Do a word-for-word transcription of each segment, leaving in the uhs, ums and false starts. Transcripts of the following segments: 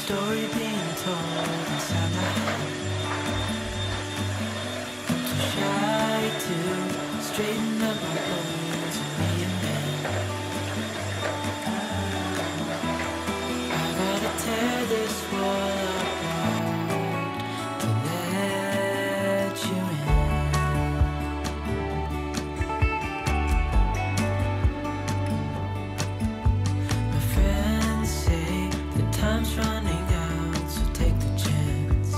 story being told inside my head. I'm too shy to straighten up my words with me and them. I gotta tear this wall apart to let you in. My friends say the time's running out, so take the chance.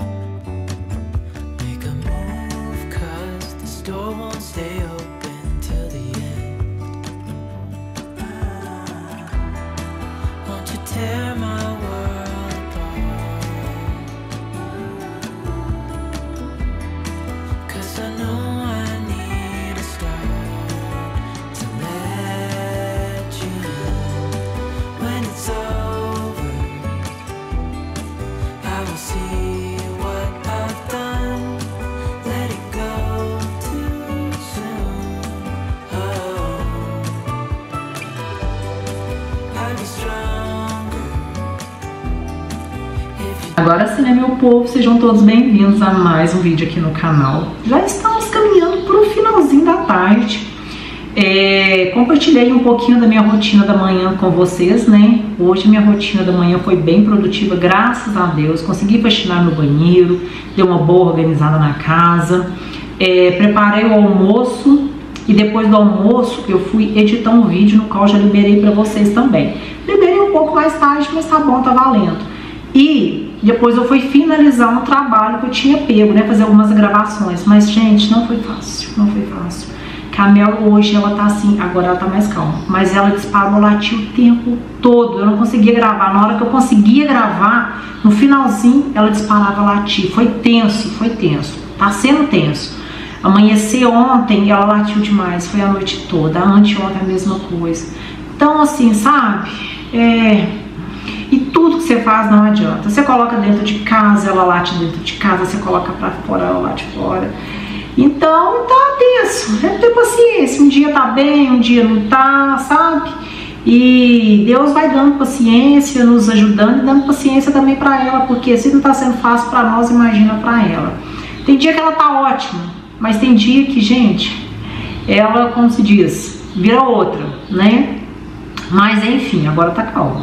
Make a move, cause the store won't stay open till the end. Won't you tear my world apart? Cause I know I need a start to let you in. When it's over, I will see what I've done. Let it go too soon. Oh, I'll be stronger if you. Agora sim, né, meu povo? Sejam todos bem-vindos a mais um vídeo aqui no canal. Já estamos caminhando para o finalzinho da tarde. É, compartilhei um pouquinho da minha rotina da manhã com vocês, né? Hoje minha rotina da manhã foi bem produtiva, graças a Deus. Consegui faxinar meu banheiro, dei uma boa organizada na casa, é, preparei o almoço e depois do almoço eu fui editar um vídeo no qual já liberei para vocês também. Liberei um pouco mais tarde, mas tá bom, tá valendo. E depois eu fui finalizar um trabalho que eu tinha pego, né? Fazer algumas gravações, mas gente, não foi fácil, não foi fácil. Camila hoje, ela tá assim, agora ela tá mais calma, mas ela disparou, latiu o tempo todo, eu não conseguia gravar. Na hora que eu conseguia gravar, no finalzinho, ela disparava, latir. Foi tenso, foi tenso, tá sendo tenso. Amanheceu ontem, ela latiu demais, foi a noite toda, anteontem a mesma coisa. Então assim, sabe, é... e tudo que você faz não adianta. Você coloca dentro de casa, ela late dentro de casa, você coloca pra fora, ela late fora. Então tá tenso, é ter paciência, um dia tá bem, um dia não tá, sabe? E Deus vai dando paciência, nos ajudando e dando paciência também pra ela, porque se não tá sendo fácil pra nós, imagina pra ela. Tem dia que ela tá ótima, mas tem dia que, gente, ela, como se diz, vira outra, né? Mas enfim, agora tá calma.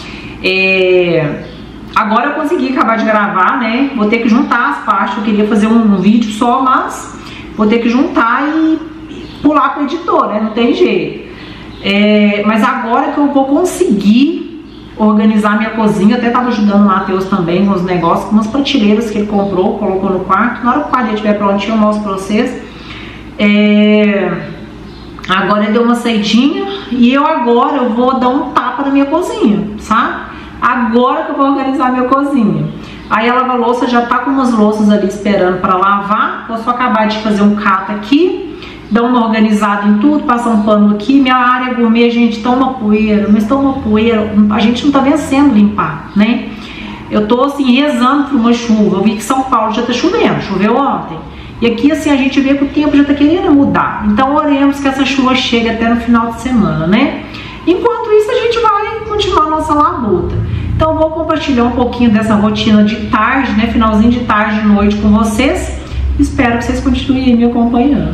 É... Agora eu consegui acabar de gravar, né? Vou ter que juntar as partes, eu queria fazer um, um vídeo só, mas vou ter que juntar e, e pular pro editor, né? Não tem jeito. É, mas agora que eu vou conseguir organizar minha cozinha, até tava ajudando o Matheus também com os negócios, com umas prateleiras que ele comprou, colocou no quarto. Na hora que o quadro estiver prontinho, eu mostro pra vocês. É, agora ele deu uma saidinha e eu agora eu vou dar um tapa na minha cozinha, sabe? Agora que eu vou organizar minha cozinha. Aí a lava-louça já tá com umas louças ali esperando para lavar. Vou só acabar de fazer um cato aqui, dar uma organizada em tudo, passar um pano aqui. Minha área gourmet, gente, tá uma poeira, mas tá uma poeira, a gente não tá vencendo limpar, né? Eu tô assim rezando por uma chuva. Eu vi que São Paulo já tá chovendo, choveu ontem. E aqui assim a gente vê que o tempo já tá querendo mudar. Então oremos que essa chuva chegue até no final de semana, né? Enquanto isso a gente vai continuar a nossa labuta. Então eu vou compartilhar um pouquinho dessa rotina de tarde, né? Finalzinho de tarde e noite com vocês. Espero que vocês continuem me acompanhando.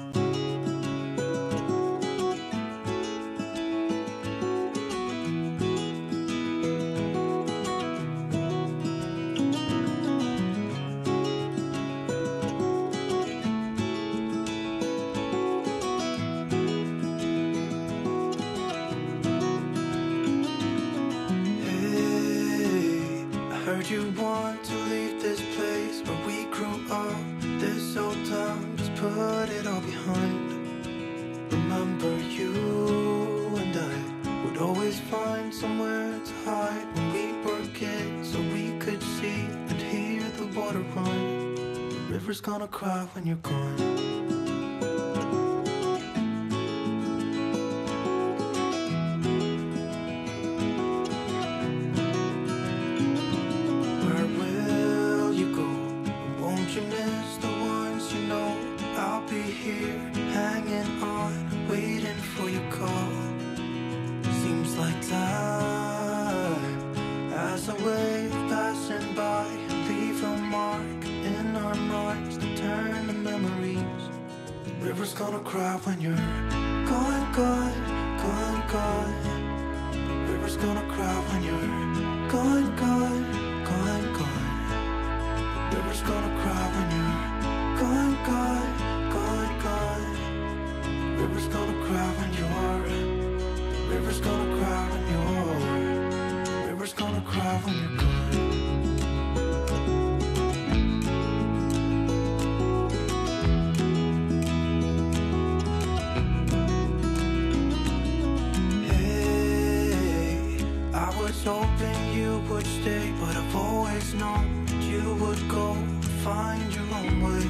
You want to leave this place where we grew up, this old town, just put it all behind. Remember you and I would always find somewhere to hide when we were kids, so we could see and hear the water run. The river's gonna cry when you're gone. Seems like time as I wait river's gonna cry when you're gone, gone, gone, gone. River's gonna cry when you're gone, gone, gone, gone. River's gonna cry when you're gone, gone, gone, gone. River's gonna cry when you're. River's gonna cry when you're. River's gonna cry when you're gone. Hoping you would stay, but I've always known you would go and find your own way.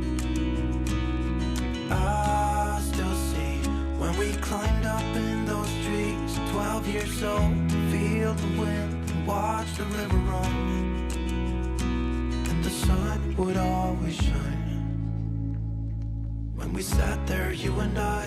I still see when we climbed up in those trees, twelve years old, feel the wind and watch the river run, and the sun would always shine. When we sat there, you and I.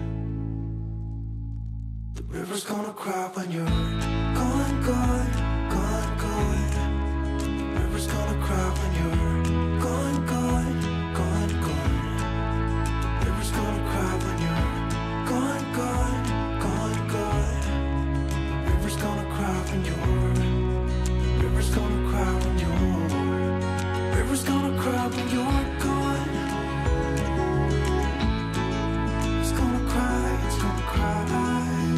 The river's gonna cry when you're gone, gone, gone, gone. The river's gonna cry when you're gone, gone, gone, gone. The river's gonna cry when you're gone, gone, gone, gone. The river's gonna cry when you're. The river's gonna cry when you're. The river's gonna cry when you're gone. It's gonna cry, it's gonna cry.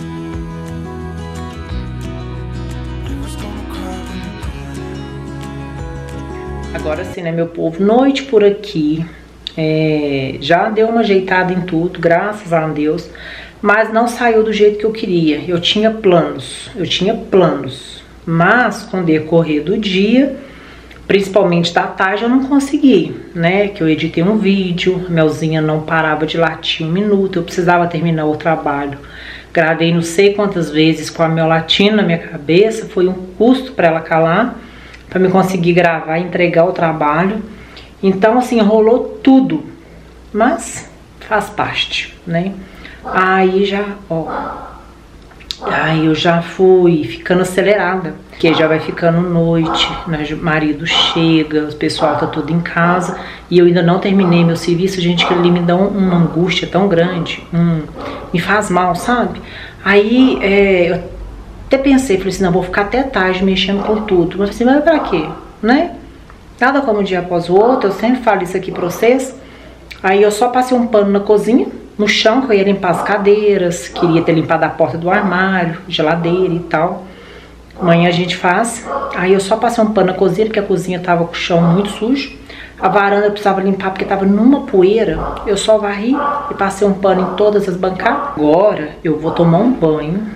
Agora sim, né, meu povo? Noite por aqui. É, já deu uma ajeitada em tudo, graças a Deus. Mas não saiu do jeito que eu queria. Eu tinha planos, eu tinha planos. Mas com o decorrer do dia, principalmente da tarde, eu não consegui, né? Que eu editei um vídeo, a Melzinha não parava de latir um minuto, eu precisava terminar o trabalho. Gravei não sei quantas vezes com a Mel latindo na minha cabeça, foi um custo para ela calar, para me conseguir gravar e entregar o trabalho. Então, assim, rolou tudo, mas faz parte, né? Aí já, ó, aí eu já fui ficando acelerada, porque já vai ficando noite, né? O marido chega, o pessoal tá tudo em casa, e eu ainda não terminei meu serviço, gente, que ali me dá uma angústia tão grande, um, me faz mal, sabe? Aí, é, eu até pensei, falei assim, não, vou ficar até tarde mexendo com tudo. Mas assim, mas pra quê? Né? Nada como um dia após o outro, eu sempre falo isso aqui pra vocês. Aí eu só passei um pano na cozinha, no chão, que eu ia limpar as cadeiras, queria ter limpado a porta do armário, geladeira e tal. Amanhã a gente faz. Aí eu só passei um pano na cozinha, porque a cozinha tava com o chão muito sujo. A varanda eu precisava limpar porque tava numa poeira. Eu só varri e passei um pano em todas as bancadas. Agora eu vou tomar um banho.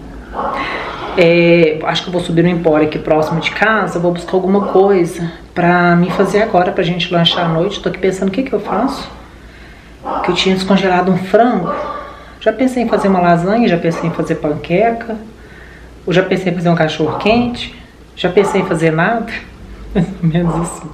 É, acho que eu vou subir no Empório aqui próximo de casa. Vou buscar alguma coisa pra me fazer agora, pra gente lanchar à noite. Tô aqui pensando o que que eu faço. Que eu tinha descongelado um frango. Já pensei em fazer uma lasanha, já pensei em fazer panqueca. Eu já pensei em fazer um cachorro quente. Já pensei em fazer nada. Mais ou menos assim.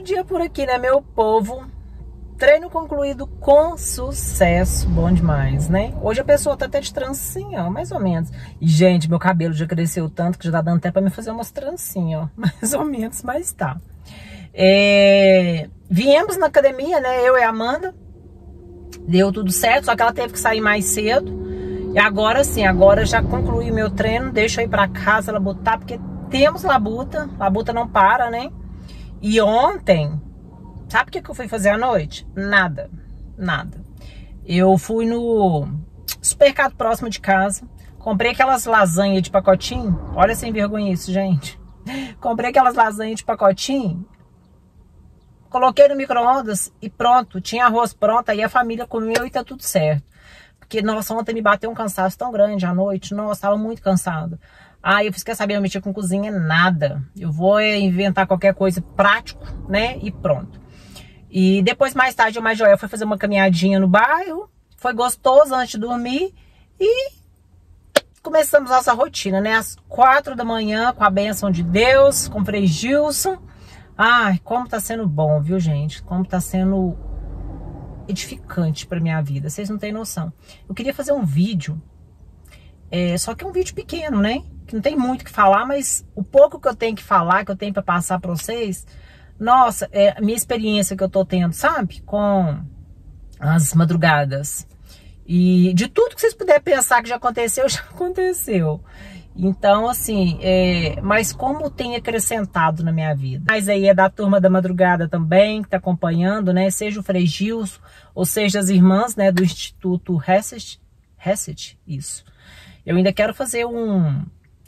dia por aqui, né, meu povo? Treino concluído com sucesso. Bom demais, né? Hoje a pessoa tá até de trancinha, ó, mais ou menos. E, gente, meu cabelo já cresceu tanto que já tá dando até pra me fazer umas trancinhas, ó. Mais ou menos, mas tá. É... Viemos na academia, né? Eu e a Amanda. Deu tudo certo, só que ela teve que sair mais cedo. E agora sim, agora já concluí meu treino. Deixa eu ir pra casa labutar, porque temos labuta. Labuta não para, né? E ontem... Sabe o que eu fui fazer à noite? Nada, nada. Eu fui no supermercado próximo de casa, comprei aquelas lasanhas de pacotinho. Olha sem vergonha isso, gente. Comprei aquelas lasanhas de pacotinho, coloquei no micro-ondas e pronto, tinha arroz pronto, aí a família comeu e tá tudo certo. Porque, nossa, ontem me bateu um cansaço tão grande à noite, nossa, tava muito cansada. Aí eu fiz, quer saber, eu mexi com cozinha, nada. Eu vou inventar qualquer coisa prático, né, e pronto. E depois, mais tarde, eu mais Joel foi fazer uma caminhadinha no bairro. Foi gostoso antes de dormir. E começamos nossa rotina, né? Às quatro da manhã, com a bênção de Deus, com o Frei Gilson. Ai, como tá sendo bom, viu, gente? Como tá sendo edificante pra minha vida. Vocês não têm noção. Eu queria fazer um vídeo, é, só que é um vídeo pequeno, né? Que não tem muito o que falar, mas o pouco que eu tenho que falar, que eu tenho pra passar pra vocês... Nossa, é a minha experiência que eu tô tendo, sabe? Com as madrugadas. E de tudo que vocês puderem pensar que já aconteceu, já aconteceu. Então, assim, é, mas como tem acrescentado na minha vida. Mas aí é da turma da madrugada também, que tá acompanhando, né? Seja o Frei Gilson, ou seja as irmãs, né? Do Instituto Hesed. Hesed, isso. Eu ainda quero fazer um...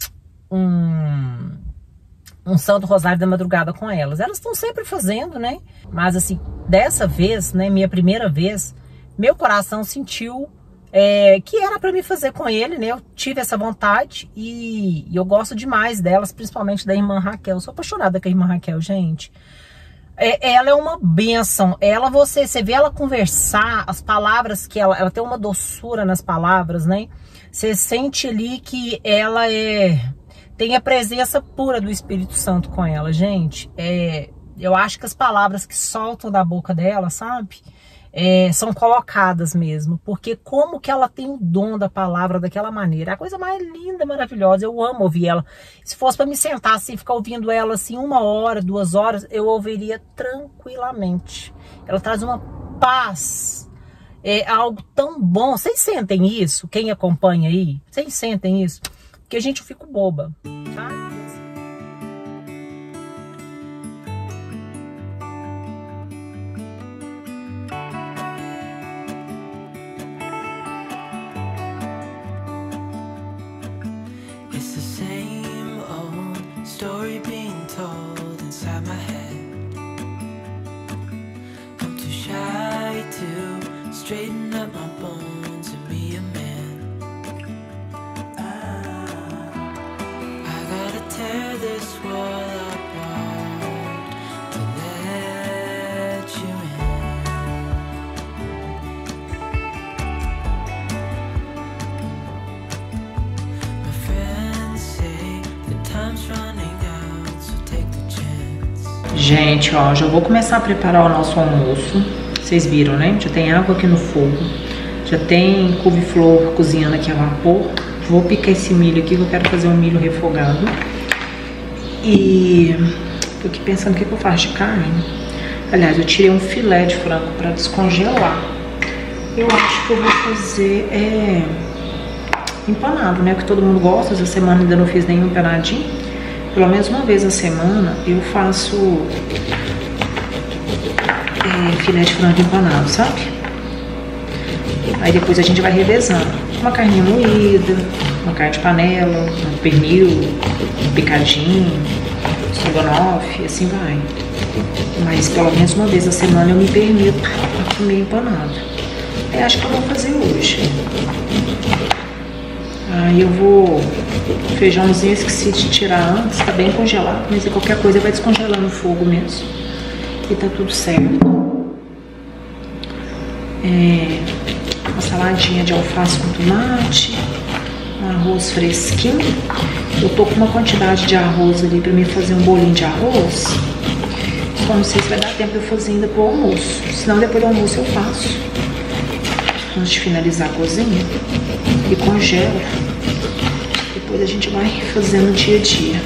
um um Santo Rosário da Madrugada com elas. Elas estão sempre fazendo, né? Mas assim, dessa vez, né, minha primeira vez, meu coração sentiu é, que era para me fazer com ele, né? Eu tive essa vontade e, e eu gosto demais delas, principalmente da irmã Raquel. Eu sou apaixonada com a irmã Raquel, gente. É, ela é uma bênção. Ela, você, você vê ela conversar, as palavras que ela... Ela tem uma doçura nas palavras, né? Você sente ali que ela é... Tem a presença pura do Espírito Santo com ela, gente. É, eu acho que as palavras que soltam da boca dela, sabe? É, são colocadas mesmo. Porque como que ela tem o dom da palavra daquela maneira. É a coisa mais linda, maravilhosa. Eu amo ouvir ela. Se fosse para me sentar assim, ficar ouvindo ela assim uma hora, duas horas, eu ouviria tranquilamente. Ela traz uma paz. É algo tão bom. Vocês sentem isso? Quem acompanha aí? Vocês sentem isso? Porque a gente fica boba, tá? It's the same old story being told inside my head. I'm too shy to straighten up my bones and be a man. Tear this wall apart to let you in. My friends say the time's running out, so take the chance. Gente, ó, já vou começar a preparar o nosso almoço. Vocês viram, né? Já tem água aqui no fogo. Já tem couve-flor cozinhando aqui a vapor. Vou picar esse milho aqui, que eu quero fazer um milho refogado. E tô aqui pensando o que, que eu faço de carne. Aliás, eu tirei um filé de frango para descongelar. Eu acho que eu vou fazer é, empanado, né? Que todo mundo gosta. Essa semana ainda não fiz nenhum empanadinho. Pelo menos uma vez a semana eu faço é, filé de frango empanado, sabe? Aí depois a gente vai revezando. Uma carninha moída, uma carne de panela, um pernil, um picadinho, estrogonofe, assim vai. Mas pelo menos uma vez a semana eu me permito comer empanado. Eu acho que eu vou fazer hoje. Aí eu vou... Feijãozinho, esqueci de tirar antes, tá bem congelado, mas qualquer coisa vai descongelar no fogo mesmo. E tá tudo certo. É... Uma saladinha de alface com tomate, um arroz fresquinho. Eu tô com uma quantidade de arroz ali pra mim fazer um bolinho de arroz. Bom, não sei se vai dar tempo de eu fazer ainda pro almoço. Senão depois do almoço eu faço. Antes de finalizar a cozinha. E congelo. Depois a gente vai fazendo dia a dia.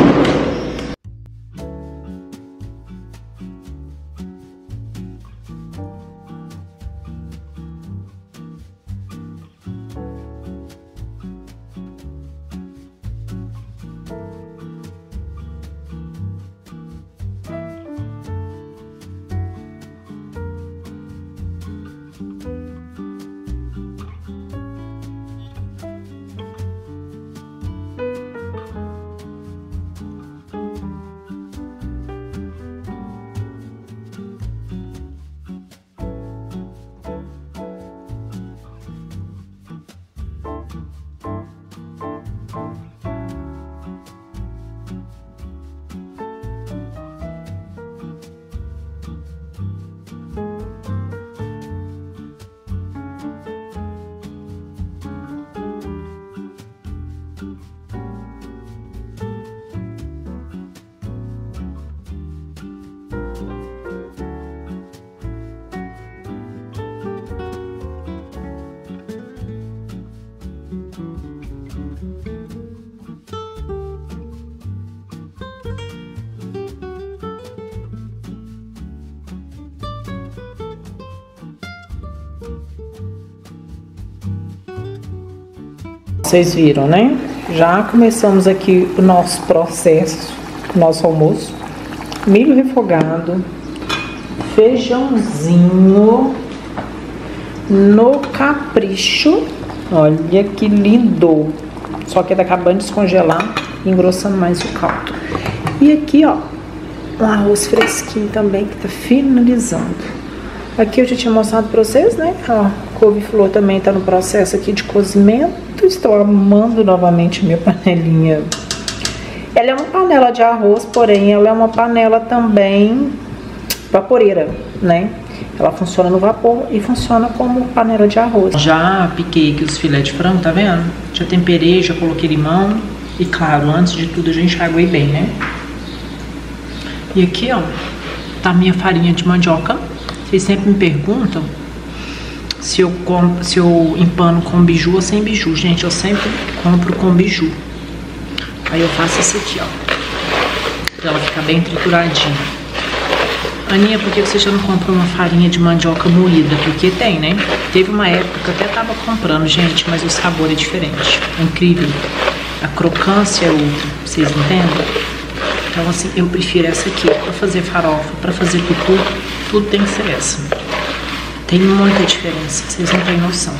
Vocês viram, né? Já começamos aqui o nosso processo, o nosso almoço. Milho refogado, feijãozinho no capricho. Olha que lindo! Só que tá acabando de descongelar e engrossando mais o caldo. E aqui, ó, um arroz fresquinho também que tá finalizando. Aqui eu já tinha mostrado pra vocês, né? Ó, couve-flor também tá no processo aqui de cozimento. Estou amando novamente minha panelinha. Ela é uma panela de arroz, porém ela é uma panela também vaporeira, né? Ela funciona no vapor e funciona como panela de arroz. Já piquei aqui os filés de frango, tá vendo? Já temperei, já coloquei limão. E claro, antes de tudo a gente aguei bem, né? E aqui, ó, tá a minha farinha de mandioca. Vocês sempre me perguntam se eu, compro, se eu empano com biju ou sem biju. Gente, eu sempre compro com biju. Aí eu faço isso aqui, ó, pra ela ficar bem trituradinha. Aninha, por que você já não comprou uma farinha de mandioca moída? Porque tem, né? Teve uma época que eu até tava comprando, gente, mas o sabor é diferente. É incrível. A crocância é outra, vocês entendem? Então, assim, eu prefiro essa aqui pra fazer farofa, pra fazer pitu. Tudo tem que ser essa. Tem muita diferença, vocês não têm noção.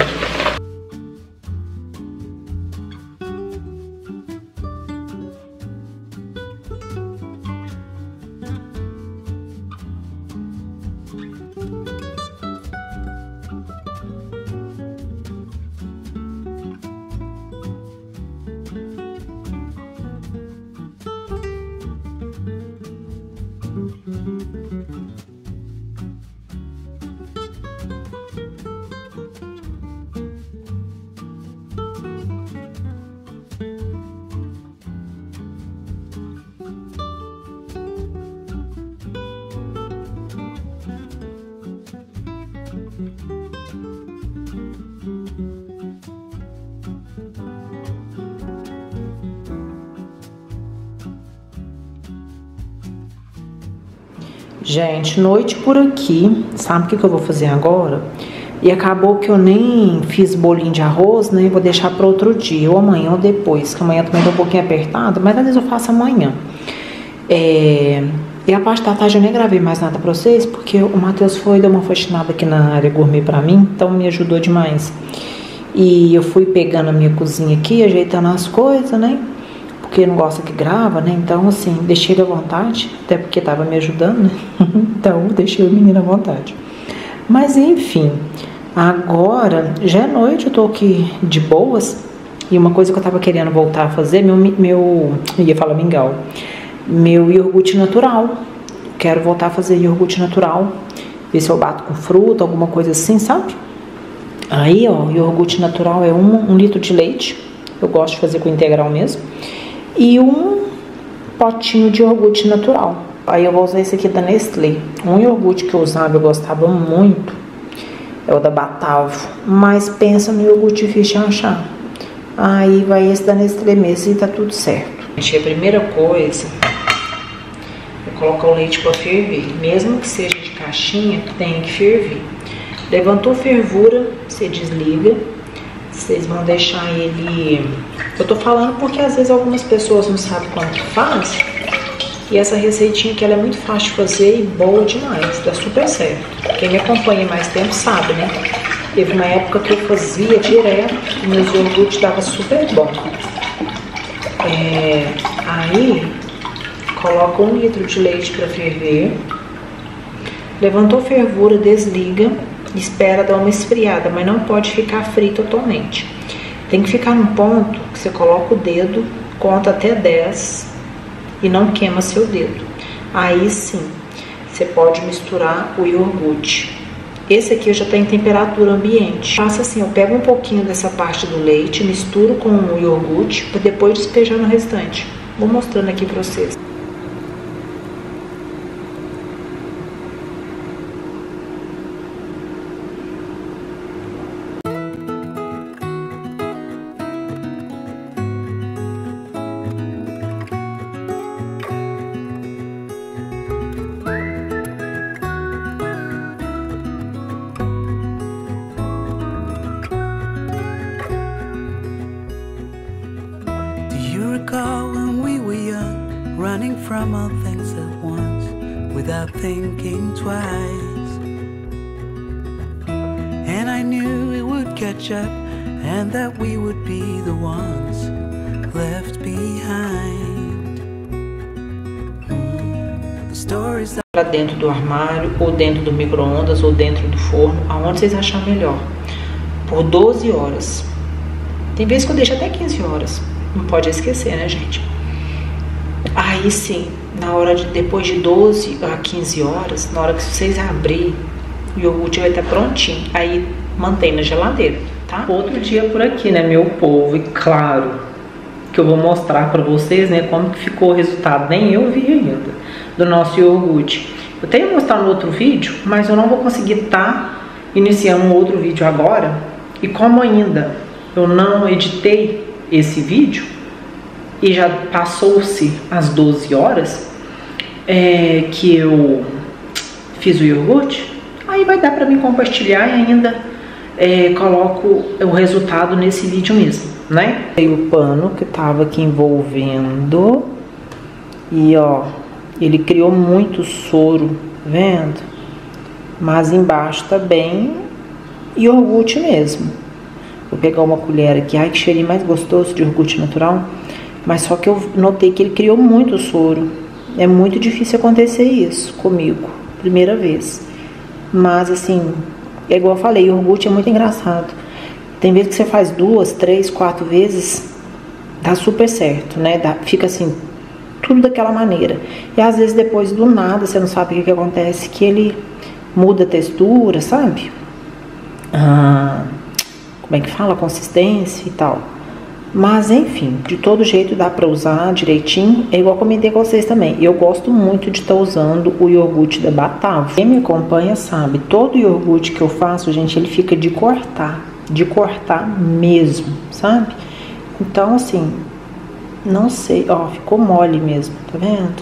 Gente, noite por aqui. Sabe o que, que eu vou fazer agora? E acabou que eu nem fiz bolinho de arroz, né? Vou deixar para outro dia, ou amanhã ou depois, que amanhã também tá um pouquinho apertado, mas às vezes eu faço amanhã. É... E a parte da tarde eu nem gravei mais nada pra vocês, porque o Matheus foi dar uma faxinada aqui na área gourmet pra mim, então me ajudou demais. E eu fui pegando a minha cozinha aqui, ajeitando as coisas, né? Porque não gosta que grava, né? Então, assim, deixei ele à vontade, até porque tava me ajudando, né? Então, deixei o menino à vontade. Mas, enfim, agora, já é noite, eu tô aqui de boas. E uma coisa que eu tava querendo voltar a fazer, meu, meu eu ia falar mingau, meu iogurte natural. Quero voltar a fazer iogurte natural, ver se eu bato com fruta, alguma coisa assim, sabe? Aí, ó, iogurte natural é um, um litro de leite, eu gosto de fazer com integral mesmo. E um potinho de iogurte natural. Aí eu vou usar esse aqui da Nestlé. Um iogurte que eu usava, eu gostava muito, é o da Batavo. Mas pensa no iogurte difícil de achar. Aí vai esse da Nestlé mesmo e tá tudo certo. Gente, a primeira coisa é colocar o leite para ferver. Mesmo que seja de caixinha, tem que ferver. Levantou fervura, você desliga. Vocês vão deixar ele... Eu tô falando porque às vezes algumas pessoas não sabem como que faz. E essa receitinha aqui, ela é muito fácil de fazer e boa demais. Dá super certo. Quem me acompanha mais tempo sabe, né? Teve uma época que eu fazia direto e meus iogurtes davam super bom. É, aí, coloca um litro de leite para ferver. Levantou fervura, desliga. Espera dar uma esfriada, mas não pode ficar frio totalmente. Tem que ficar num ponto que você coloca o dedo, conta até dez e não queima seu dedo. Aí sim, você pode misturar o iogurte. Esse aqui já está em temperatura ambiente. Faça assim, eu pego um pouquinho dessa parte do leite, misturo com o iogurte para depois despejar no restante. Vou mostrando aqui para vocês. When we were young, running from all things at once, without thinking twice. And I knew it would catch up, and that we would be the ones left behind. Mm. The stories that... Pra dentro do armário, ou dentro do micro-ondas, ou dentro do forno, aonde vocês acharem melhor. Por doze horas. Tem vezes que eu deixo até quinze horas. Não pode esquecer, né, gente? Aí sim, na hora de depois de doze a quinze horas, na hora que vocês abrir, o iogurte vai estar prontinho. Aí mantém na geladeira, tá? Outro dia por aqui, né, meu povo? E claro que eu vou mostrar pra vocês, né, como que ficou o resultado. Nem eu vi ainda do nosso iogurte. Eu tenho que mostrar no outro vídeo, mas eu não vou conseguir estar iniciando um outro vídeo agora. E como ainda eu não editei esse vídeo e já passou-se as doze horas é, que eu fiz o iogurte, aí vai dar para mim compartilhar e ainda é, coloco o resultado nesse vídeo mesmo, né? Aí o pano que tava aqui envolvendo e ó, ele criou muito soro, vendo? Mas embaixo tá bem iogurte mesmo. Vou pegar uma colher aqui, ai que cheirinho mais gostoso de iogurte natural. Mas só que eu notei que ele criou muito soro. É muito difícil acontecer isso comigo, primeira vez. Mas assim, é igual eu falei, iogurte é muito engraçado. Tem vezes que você faz duas, três, quatro vezes, dá super certo, né? Dá, fica assim, tudo daquela maneira. E às vezes depois do nada, você não sabe o que, que acontece, que ele muda a textura, sabe? Ah... Como é que fala? Consistência e tal. Mas enfim, de todo jeito dá pra usar direitinho. É igual eu comentei com vocês também. Eu gosto muito de estar tá usando o iogurte da Batavo. Quem me acompanha sabe, todo iogurte que eu faço, gente, ele fica de cortar. De cortar mesmo, sabe? Então assim, não sei. Ó, ficou mole mesmo, tá vendo?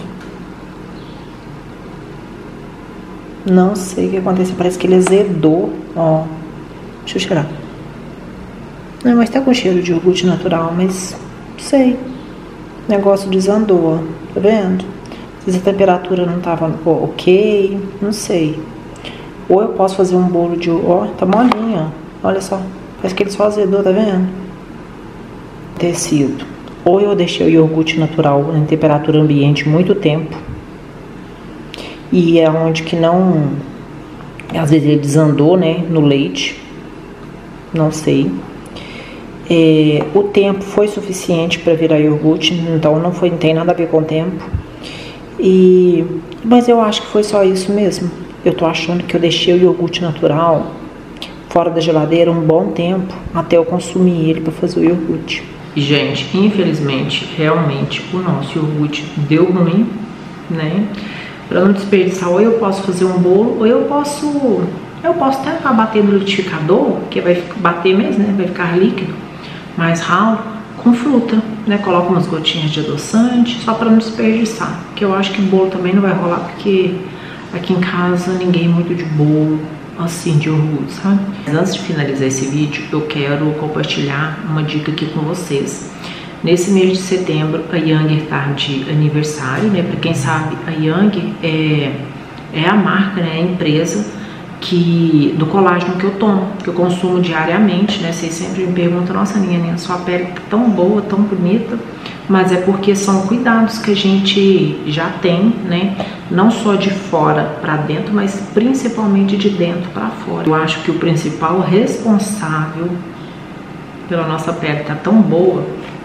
Não sei o que aconteceu. Parece que ele azedou. Ó, deixa eu cheirar. Não, mas tá com cheiro de iogurte natural, mas não sei. O negócio desandou, ó. Tá vendo? Às vezes a temperatura não tava ok, não sei. Ou eu posso fazer um bolo de... Ó, tá molinho, ó. Olha só. Parece que ele só azedou, tá vendo? Tecido. Ou eu deixei o iogurte natural em temperatura ambiente muito tempo. E é onde que não... Às vezes ele desandou, né? No leite. Não sei. É, o tempo foi suficiente para virar iogurte, então não, foi, não tem nada a ver com o tempo. E, mas eu acho que foi só isso mesmo. Eu tô achando que eu deixei o iogurte natural fora da geladeira um bom tempo até eu consumir ele para fazer o iogurte. Gente, infelizmente, realmente o nosso iogurte deu ruim, né? Para não desperdiçar, ou eu posso fazer um bolo, ou eu posso eu posso tentar bater no liquidificador, que vai bater mesmo, né? Vai ficar líquido, mais ralo, com fruta, né? Coloco umas gotinhas de adoçante, só para não desperdiçar, que eu acho que bolo também não vai rolar, porque aqui em casa ninguém é muito de bolo, assim, de orgulho, sabe? Mas antes de finalizar esse vídeo, eu quero compartilhar uma dica aqui com vocês. Nesse mês de setembro, a Younger tá de aniversário, né? Para quem sabe, a Younger é, é a marca, né? A empresa que, do colágeno que eu tomo, que eu consumo diariamente, né? Vocês sempre me perguntam, nossa, Nina, sua pele tá tão boa, tão bonita, mas é porque são cuidados que a gente já tem, né? Não só de fora para dentro, mas principalmente de dentro para fora. Eu acho que o principal responsável pela nossa pele tá tão boa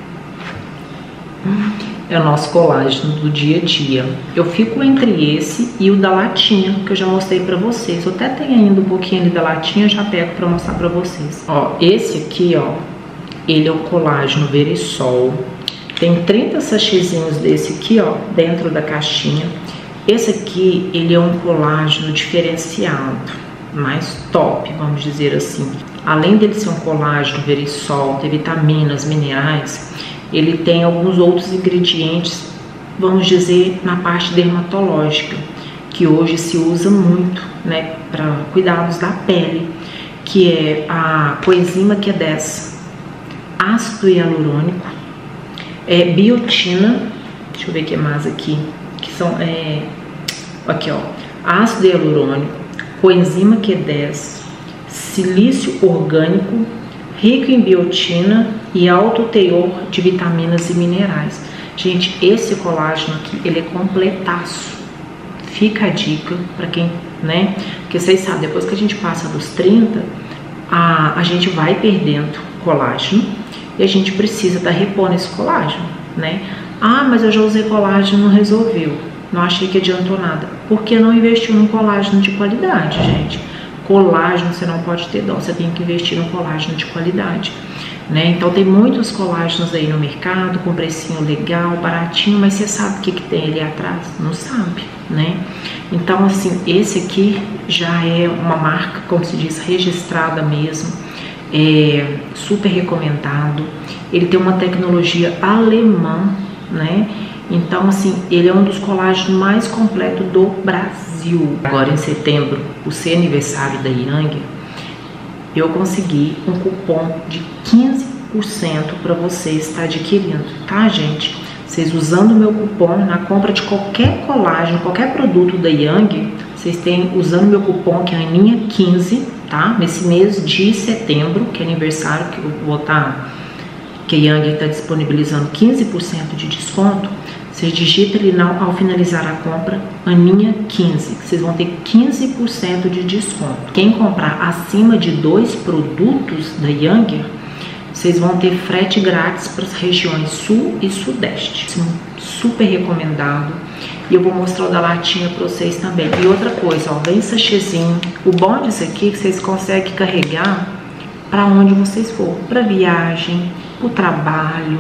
é o nosso colágeno do dia a dia. Eu fico entre esse e o da latinha, que eu já mostrei pra vocês. Eu até tenho ainda um pouquinho ali da latinha, já pego pra mostrar pra vocês. Ó, esse aqui, ó, ele é o colágeno Verisol. Tem trinta sachêzinhos desse aqui, ó, dentro da caixinha. Esse aqui, ele é um colágeno diferenciado, mais top, vamos dizer assim. Além dele ser um colágeno Verisol, ter vitaminas, minerais, ele tem alguns outros ingredientes, vamos dizer, na parte dermatológica, que hoje se usa muito, né, para cuidados da pele, que é a coenzima Q dez, ácido hialurônico, é, biotina, deixa eu ver o que mais aqui, que são, é, aqui ó, ácido hialurônico, coenzima Q dez, silício orgânico, rico em biotina e alto teor de vitaminas e minerais. Gente, esse colágeno aqui, ele é completaço. Fica a dica para quem, né? Porque vocês sabem, depois que a gente passa dos trinta, a, a gente vai perdendo colágeno e a gente precisa estar repondo esse colágeno, né? Ah, mas eu já usei colágeno, não resolveu. Não achei que adiantou nada. Por que não investiu num colágeno de qualidade, gente? Colágeno você não pode ter dó, você tem que investir no colágeno de qualidade, né? Então tem muitos colágenos aí no mercado com precinho legal, baratinho, mas você sabe o que, que tem ali atrás? Não sabe, né? Então assim, esse aqui já é uma marca, como se diz, registrada mesmo, é super recomendado. Ele tem uma tecnologia alemã, né? Então, assim, ele é um dos colágenos mais completos do Brasil. Agora, em setembro, o seu aniversário da Younger, eu consegui um cupom de quinze por cento para você estar adquirindo, tá, gente? Vocês usando o meu cupom na compra de qualquer colágeno, qualquer produto da Younger, vocês têm usando o meu cupom, que é Aninha quinze, tá? Nesse mês de setembro, que é aniversário, que eu vou estar, que a Younger está disponibilizando quinze por cento de desconto. Vocês digitam ali ao finalizar a compra, Aninha quinze, que vocês vão ter quinze por cento de desconto. Quem comprar acima de dois produtos da Younger, vocês vão ter frete grátis para as regiões sul e sudeste. Super recomendado. E eu vou mostrar o da latinha para vocês também. E outra coisa, ó, vem sachêzinho. O bom disso aqui é que vocês conseguem carregar para onde vocês for, para viagem, para o trabalho,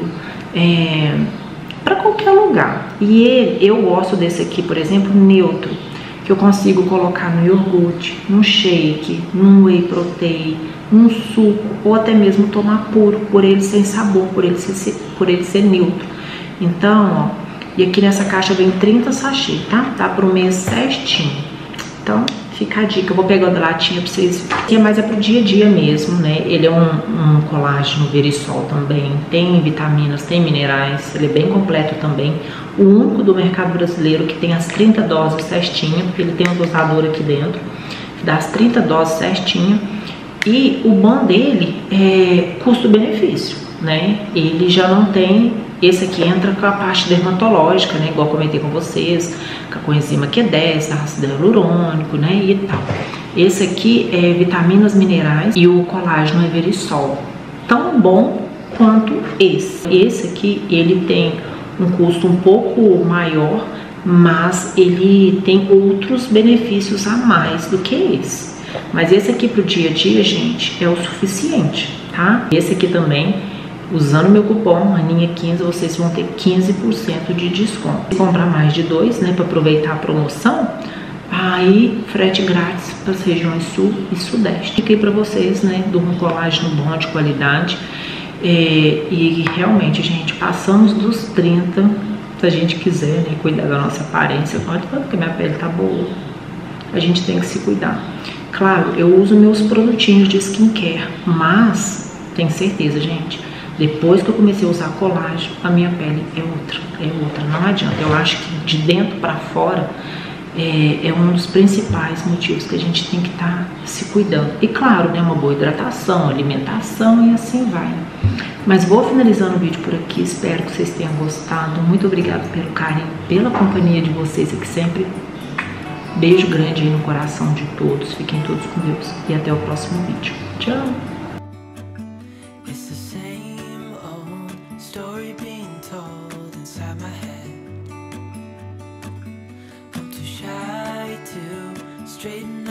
é, para qualquer lugar. E ele, eu gosto desse aqui, por exemplo, neutro, que eu consigo colocar no iogurte, num shake, num whey protein, num suco, ou até mesmo tomar puro, por ele sem sabor, por ele ser, por ele ser neutro. Então, ó, e aqui nessa caixa vem trinta sachê, tá? Tá pro mês certinho. Então, fica a dica. Eu vou pegar a latinha pra vocês verem. Que é mais é pro dia a dia mesmo, né? Ele é um, um colágeno Verisol também. Tem vitaminas, tem minerais. Ele é bem completo também. O único do mercado brasileiro que tem as trinta doses certinho. Ele tem um dosador aqui dentro. Dá as trinta doses certinho. E o bom dele é custo-benefício, né? Ele já não tem... Esse aqui entra com a parte dermatológica, né? Igual eu comentei com vocês, com a coenzima Q dez, ácido hialurônico, né? E tal. Esse aqui é vitaminas, minerais e o colágeno é Verisol. Tão bom quanto esse. Esse aqui, ele tem um custo um pouco maior, mas ele tem outros benefícios a mais do que esse. Mas esse aqui pro dia a dia, gente, é o suficiente, tá? Esse aqui também Usando meu cupom Aninha quinze, vocês vão ter quinze por cento de desconto. Se comprar mais de dois, né, para aproveitar a promoção, aí frete grátis para as regiões sul e sudeste. Fiquei para vocês, né, do um colágeno bom de qualidade. É, e realmente, gente, passamos dos trinta, se a gente quiser, né, cuidar da nossa aparência. Olha tanto que minha pele tá boa. A gente tem que se cuidar. Claro, eu uso meus produtinhos de skincare, mas tenho certeza, gente, depois que eu comecei a usar colágeno, a minha pele é outra, é outra. Não adianta. Eu acho que de dentro para fora é, é um dos principais motivos que a gente tem que estar tá se cuidando. E claro, né, uma boa hidratação, alimentação e assim vai. Mas vou finalizando o vídeo por aqui. Espero que vocês tenham gostado. Muito obrigada pelo carinho, pela companhia de vocês aqui sempre. Beijo grande aí no coração de todos. Fiquem todos com Deus. E até o próximo vídeo. Tchau! Straighten